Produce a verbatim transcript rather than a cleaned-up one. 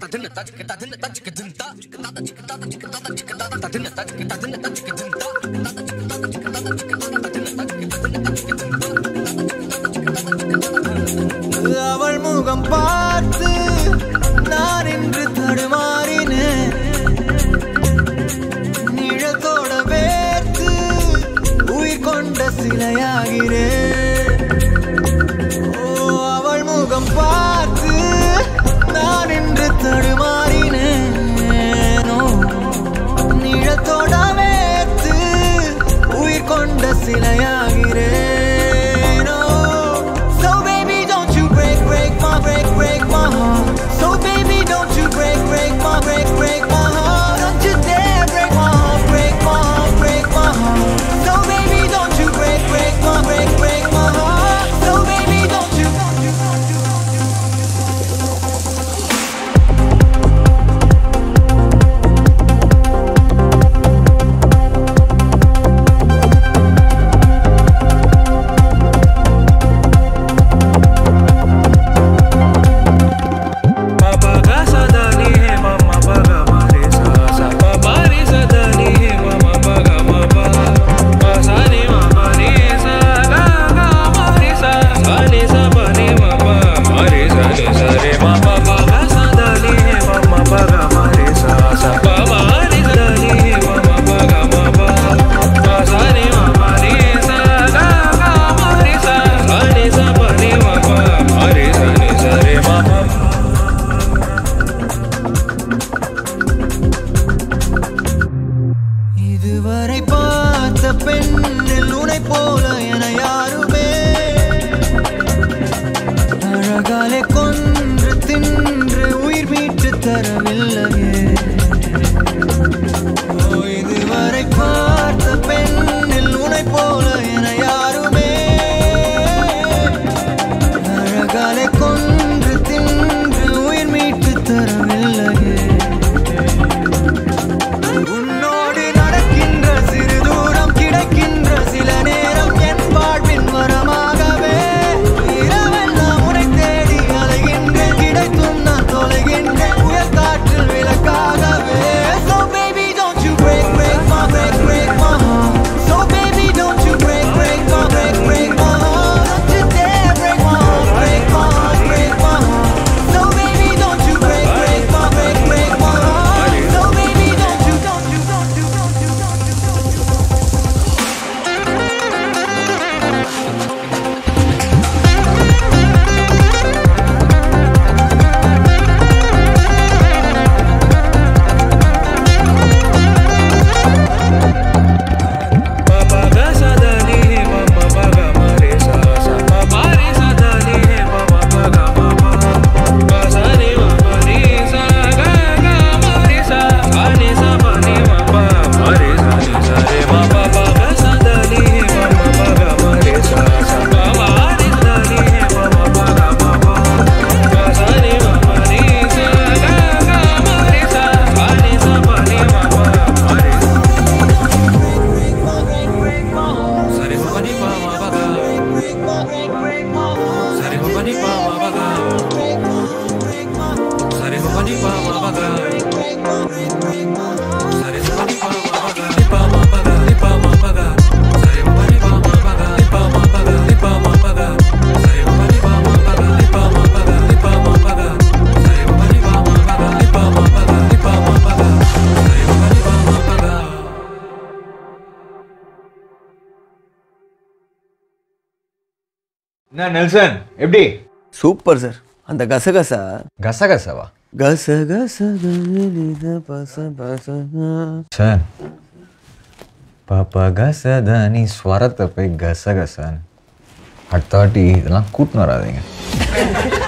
அவள் முகம் பார்த்து நான் இன்று தடுமாறினேன். நிழத்தோட வேர்த்து உயிர் கொண்ட சிலையாகிறேன். ஓ அவள் முகம் பார்த்து நான் இன்று தடுமாறினேன். நிழத்தோட வேர்த்து உயிர் கொண்ட சிலையாகிறேன். Break, break my heart. So baby, don't you break, break my, break, break my heart. Don't you dare break my heart, break my heart, break my heart. So baby, don't you break, break my, break, break my heart. So baby, don't you, don't you, don't you, இதுவரை பார்த்த பெண்ணில் உனை போல என யாருமே அழகாலே கொன்று தின்று உயிர் மீட்டு தரவில்லையே. இதுவரை பார்த்த பெண்ணில் உனை போல என யாருமே அழகாலே கொன்று தின்று உயிர் மீட்டு தரவில்லையே. சில நேரம் என் வாழ்வின் வரமாகவே இரவெல்லாம் உன்னை தேடி அலைகின்றேன். கிடைத்தும் நான் தொலைகின்றேன் புயல் காற்றில் விளக்காகவே. So baby don't you break break my break break my heart. So baby don't you break break my break break my heart. Don't you dare break my heart, break my heart, break my heart. So baby don't you break break my break break my heart. So baby don't you don't you don't you don't you don't you don't you. என்ன நெல்சன் எப்படி? Super sir. அந்த கசகசா கசகசவா? Sir பாப்பா கசதானி ஸ்வரத்தை போய் கசகசான்னு அடுத்தாட்டி இதெல்லாம் கூட்டின்னு வராதீங்க.